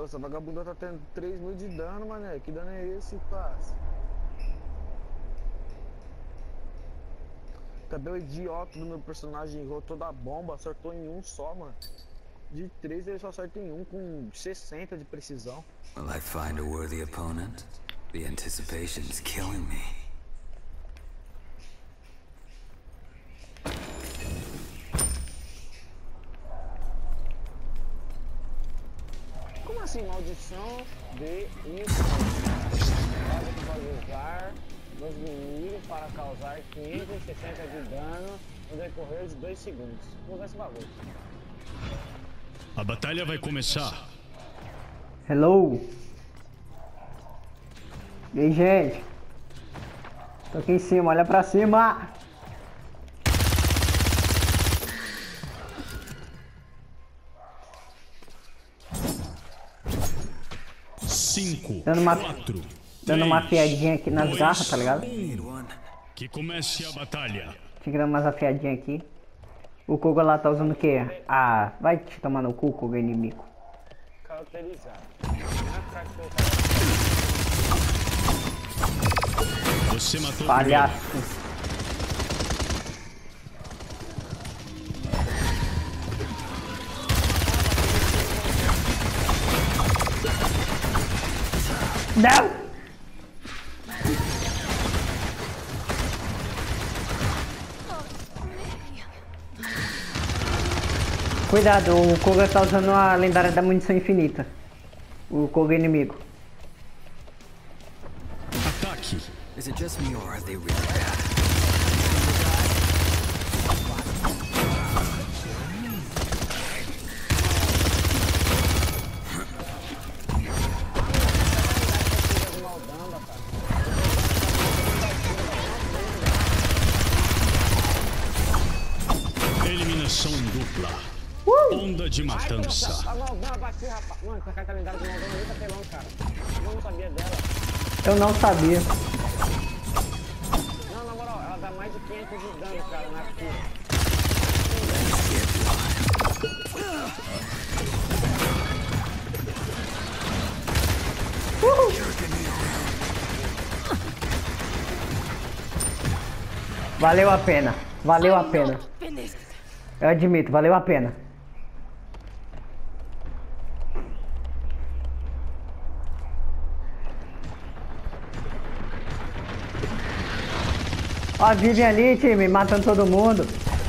Essa vagabunda tá tendo 3.000 de dano, mané. Que dano é esse, parça? Cadê o idiota do meu personagem? Errou toda a bomba, acertou em um só, mano. De 3 ele só acerta em um com 60 de precisão. Will I find a worthy opponent? The anticipation's killing me. Como assim, maldição de isso? Pode usar nos inimigos para causar 560 de dano no decorrer de 2 segundos. Vou usar esse bagulho. A batalha vai começar. Hello. E aí, gente? Tô aqui em cima, olha pra cima. Dando uma afiadinha aqui nas garras, tá ligado? Que comece a batalha. Tinha que dar umas afiadinhas aqui. O Koga lá tá usando o quê? Ah, vai te tomar no cu, Koga inimigo. Cauterizado. Você matou palhaço. Não! Cuidado, o Koga tá usando a lendária da munição infinita. O Koga inimigo. Ataque. Is it just me or are they really bad? Eliminação dupla. Onda de matança. A Maldana bateu, rapaz. Mano, essa carta lendária de Maldana nunca pelão, cara. Eu não sabia dela. Eu não sabia. Não, na moral, ela dá mais de 500 de dano, cara, na cura. Valeu a pena. Valeu a pena. Eu admito, valeu a pena. Ó, a Vivian ali, time, matando todo mundo.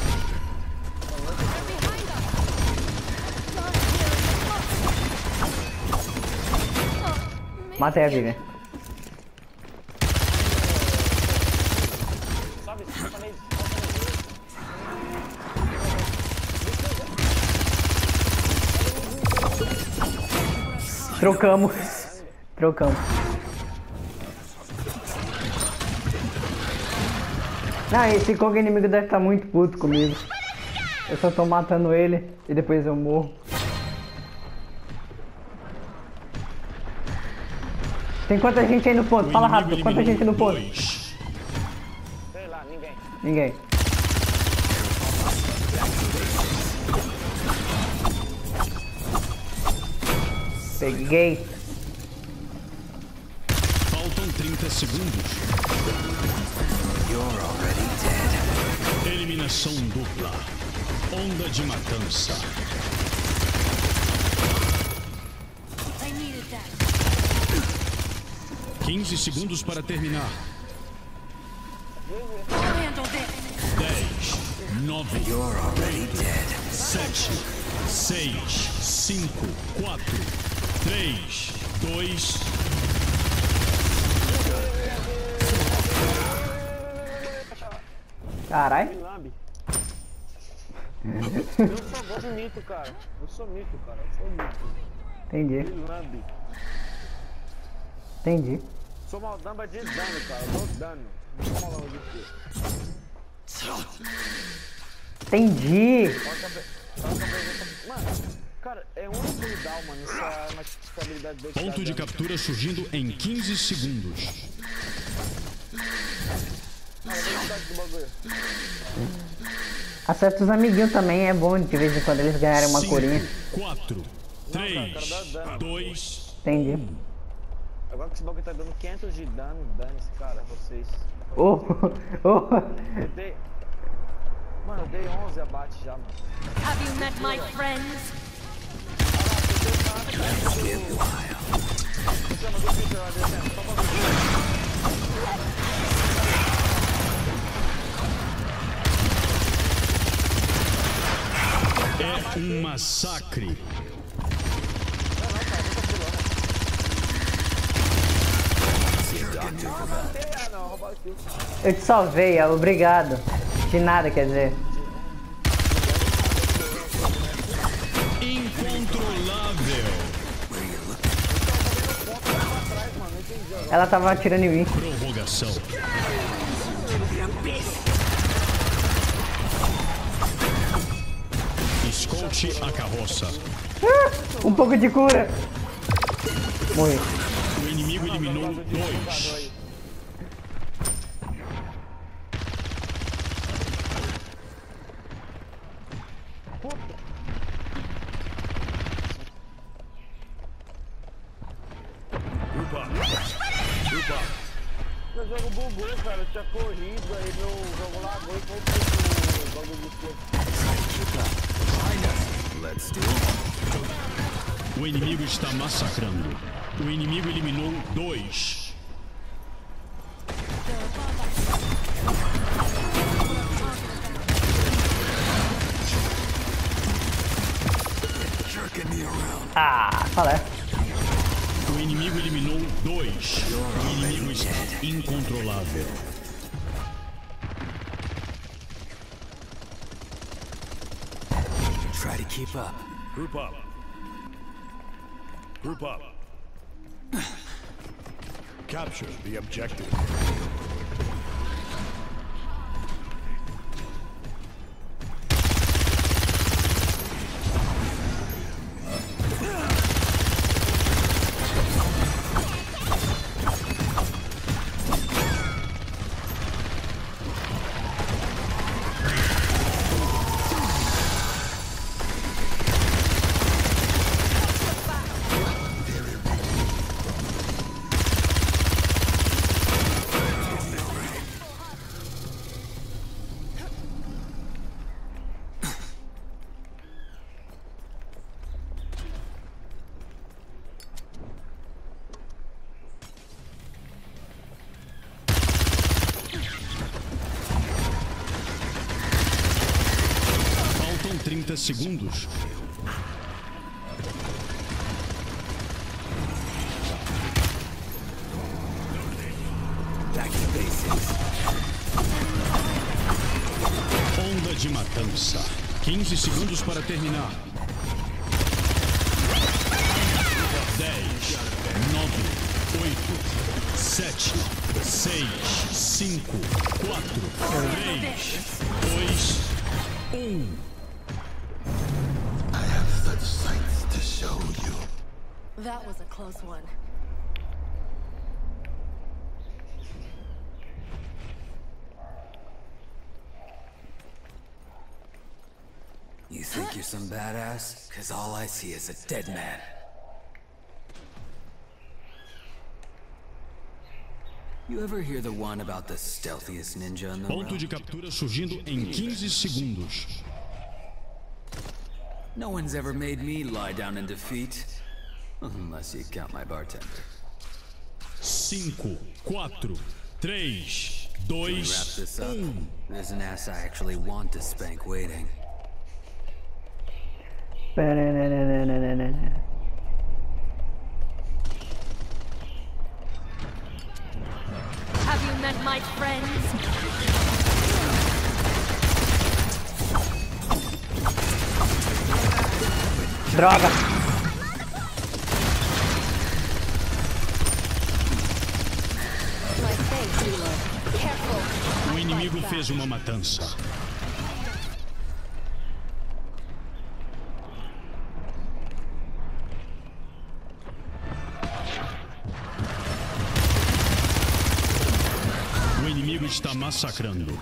Matei a Vivian. Trocamos. Trocamos. Não, esse Koga inimigo deve estar muito puto comigo. Eu só tô matando ele e depois eu morro. Tem quanta gente aí no ponto? Fala rápido, quanta gente no ponto? Sei lá, ninguém. Ninguém. Peguei. Faltam 30 segundos. You're already dead. Eliminação dupla. Onda de matança. I needed that. 15 segundos para terminar. Handle this. 10, 9, You're already dead. 7, 6, 5, 4, 3, 2. Carai. Me lambe. Eu sou mito, cara. Eu sou mito, cara. Eu sou mito. Entendi. Me lambe. Entendi. Sou Maldamba de dano, cara. Eu dou dano. Não sou Maldamba de quê? Entendi. Mano, cara, é um cooldown, mano. Essa arma, essa habilidade dele. Ponto de captura surgindo em 15 segundos. Olha a velocidade do bagulho. Acerta os amiguinhos também, é bom de vez em quando eles ganharem uma 5, corinha. 4, 3, Cara, dá dano. 2, Entendi. Agora que esse bagulho tá dando 500 de dano, dane-se, cara, vocês. Oh, oh. Eu dei... Mano, eu dei 11 abate já, mano. Have you met my friends? é um massacre. Eu te salvei, obrigado. De nada, quer dizer. Incontrolável. Ela tava atirando em mim. Prorrogação. Escolte a carroça. Um pouco de cura. Morri. O inimigo eliminou 2. Meu jogo bugou, cara. Eu tinha corrido, aí meu jogo lagou e foi pro bagulho de fogo. Let's do it. O inimigo está massacrando. O inimigo eliminou 2. Jerking me around. Ah, falei. O inimigo eliminou 2. O inimigo está incontrolável. Try to keep up. Group up. Group up. Capture the objective. Faltam 30 segundos. Back to basics. Onda de matança. 15 segundos para terminar. 10, 9, 8, 7, 6, 5, 4, 3, 2, 1. I have such sights to show you. That was a close one. You think you're some badass? Cause all I see is a dead man. You ever hear the one about the stealthiest ninja in the Ponto realm? de captura surgindo em 15 segundos. No one's ever made me lie down in defeat. Unless you count my bartender. 5, 4, 3, To wrap 2, this up, 1. there's an ass I actually want to spank waiting. Have you met my friends? Droga. My face, healer. Careful. O inimigo fez uma matança. O inimigo está massacrando.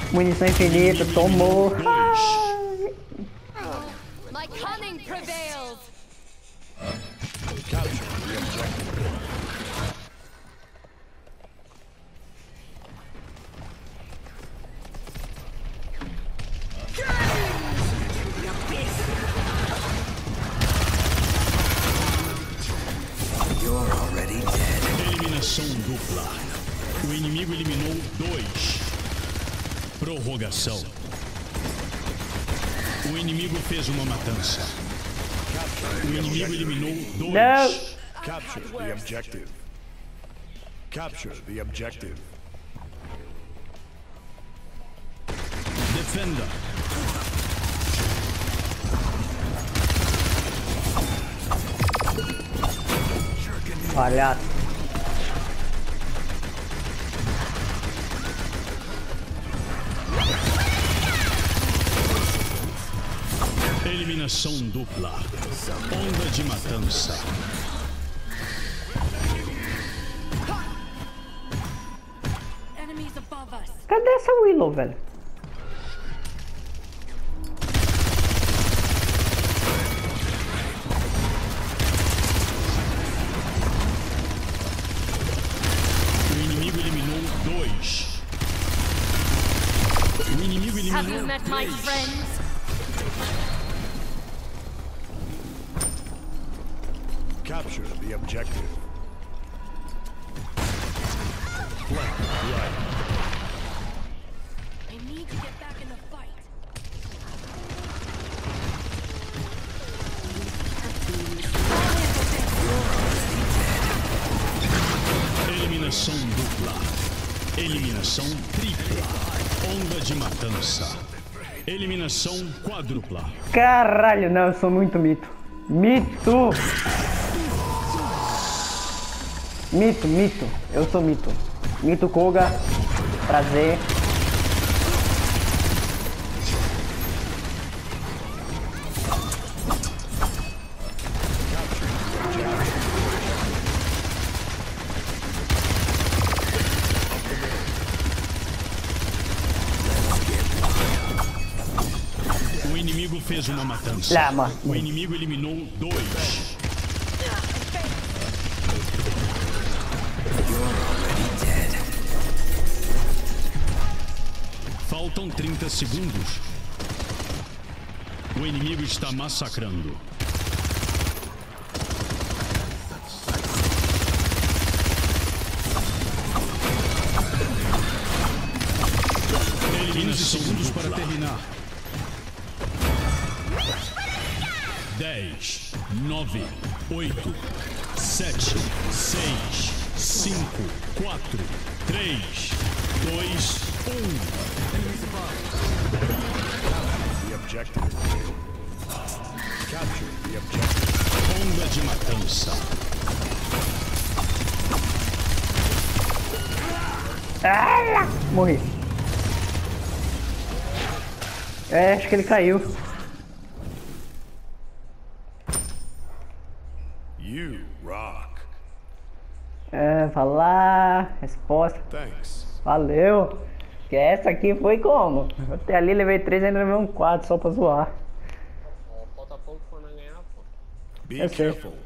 Munição infinita, tomou. My cunning prevails. You're already dead. Eliminação dupla. O inimigo eliminou 2. Prorrogação. O inimigo fez uma matança. O inimigo eliminou 2. Não. Capture the objective. Capture the objective. Defenda. Palhaço. Eliminação dupla. Onda de matança. Enemies above us. Cadê essa Willow, velho? O inimigo eliminou 2. O inimigo Have you eliminou met my 3. friends? Capture the objective. Flank right. I need to get back in the fight. Eliminação dupla. Eliminação tripla. Onda de matança. Eliminação quádrupla. Caralho, não, eu sou muito mito. Mito! Mito, mito. Eu sou mito. Mito Koga. Prazer. O inimigo fez uma matança. Lá, mano. O inimigo eliminou 2. Faltam 30 segundos. O inimigo está massacrando. Eliminação segundos para terminar. 10, 9, 8, 7, 6, 5, 4, 3, 2, 1. The objective. Capture the objective. Onda de matança. Ah, morri. É, acho que ele caiu. You rock. É, falar. Resposta. Thanks. Valeu. Que essa aqui foi como? Eu até ali levei 3 e ainda levei um 4 só pra zoar. Falta pouco pra não ganhar, pô. Be Eu sei. careful.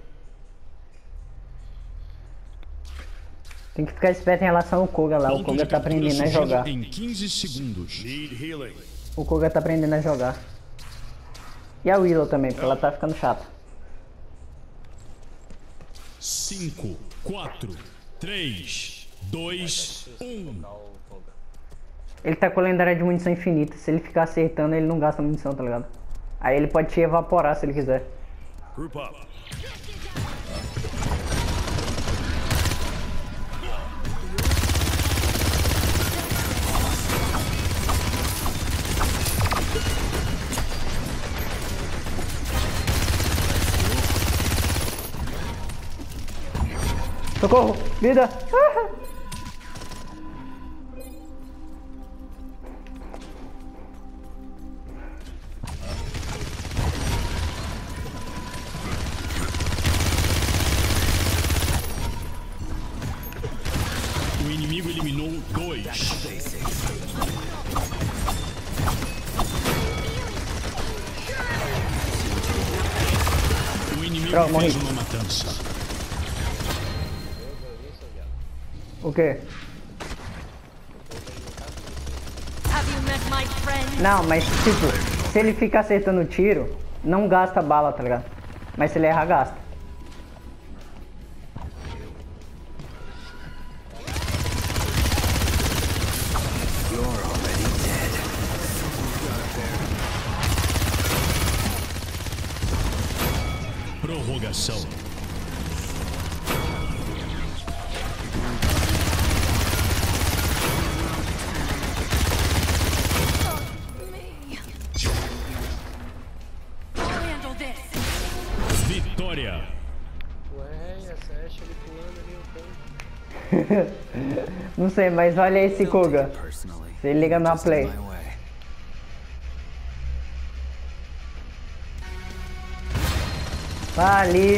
Tem que ficar esperto em relação ao Koga lá. O Ponto Koga de tá captura aprendendo a surgido jogar. em 15 segundos. Need healing. O Koga tá aprendendo a jogar. E a Willow também, porque ela tá ficando chata. 5, 4, 3, 2, 1. Ele tá com a lendária de munição infinita. Se ele ficar acertando, ele não gasta munição, tá ligado? Aí ele pode te evaporar se ele quiser. Group up. Socorro! Vida! Ah! O inimigo eliminou 2. Droga, morri. fez uma matança. O quê? Have you met my friend? Não, mas tipo, se ele fica acertando o tiro, não gasta bala, tá ligado? Mas se ele errar, gasta. Prorrogação. I'll handle this. Vitória. Ué, essa Ashe ali pulando ali no canto. Não sei, mas olha esse Koga. Personally, Se liga na just in play. my way. Tá ali.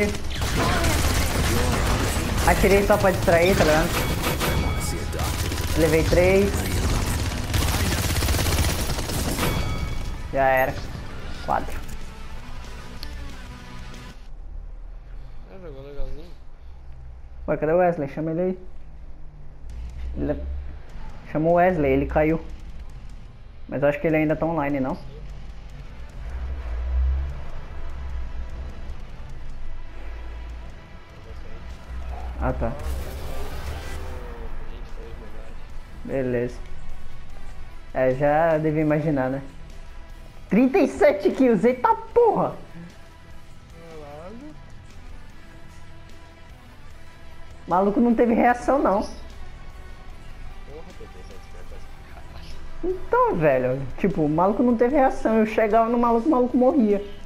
Atirei só pra distrair, tá ligado? See a doctor. Levei 3. Já era. 4. Ah, jogou legalzinho. Ué, cadê o Wesley? Chama ele aí. Chamou o Wesley, ele caiu. Mas eu acho que ele ainda tá online, não? Ah, tá. Beleza. É, já devia imaginar, né? 37 kills, eita porra! O maluco não teve reação, não. Então, velho, tipo, o maluco não teve reação. Eu chegava no maluco, o maluco morria.